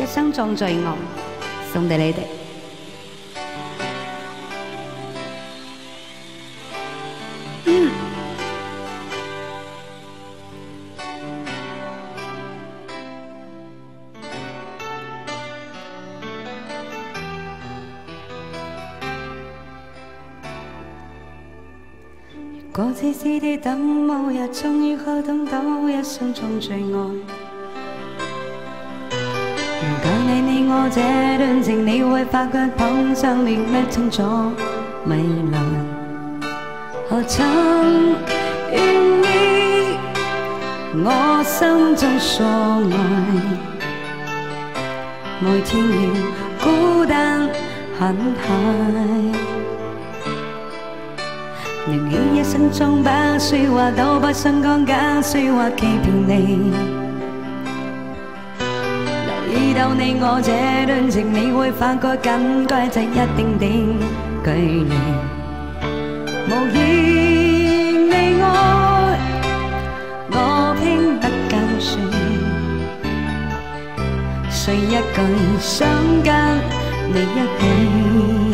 生中最愛，送俾你哋。如果痴痴地等某日，終於可等到一生中最愛。如果你我這段情，你會發覺碰上了乜清楚未來。何曾願意我心中所愛，每天要孤單很嗨。寧願一生中把說話都不想講，假說話欺騙你。留意到你我這段情，你會發覺緊該這一丁點距離。無言你愛，我偏不敢說，誰一句想跟你一起。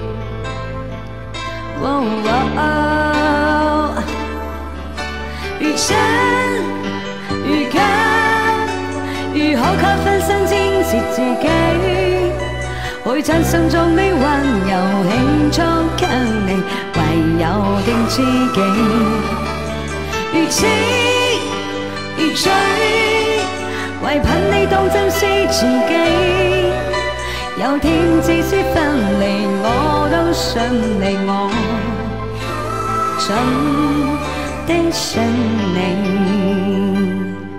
如真如假，如何卻分身展示自己，會將心中的溫柔輕觸給你，唯有定知己。如痴如醉，唯盼你當珍惜自己。有天只是分離，我都想你，我真的想你。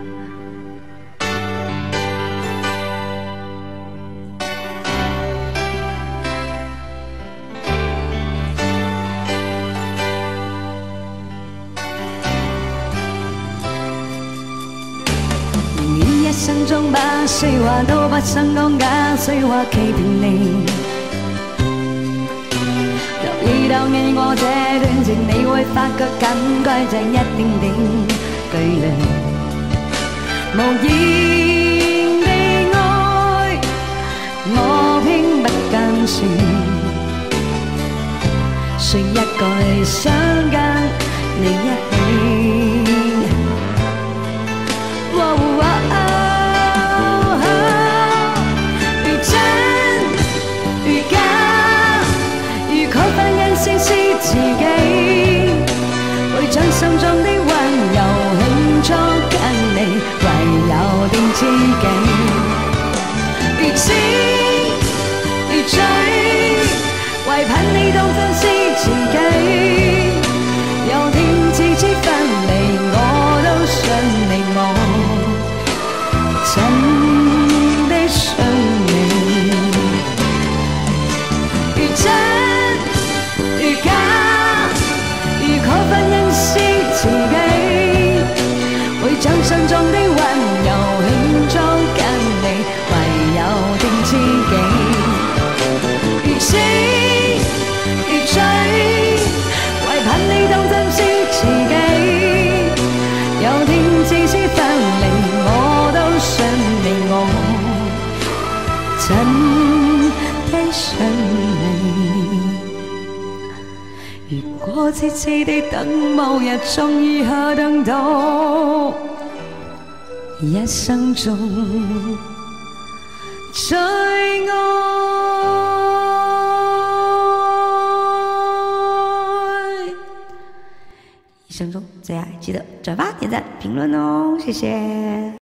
一生中把說話都不想講，假說話欺騙你。留意到你我這段情，你會發覺緊該這一丁點距離。無言地愛，我偏不敢說，誰一句想跟你一起。自己會將心中的溫柔輕觸給你，唯有定知己。如痴如醉，唯盼你當珍惜自己。有天只知分離，我都想你，我真的想你。如真如假，如可分認識自己，會將心中的溫柔輕觸給你，唯有定知己。如痴如醉，唯盼你當珍惜自己。有天只是分離，我都想你，我真的想你。如果痴痴地等某日，終於可等到一生中最愛。一生中最愛，記得轉發、點讚、評論哦，謝謝。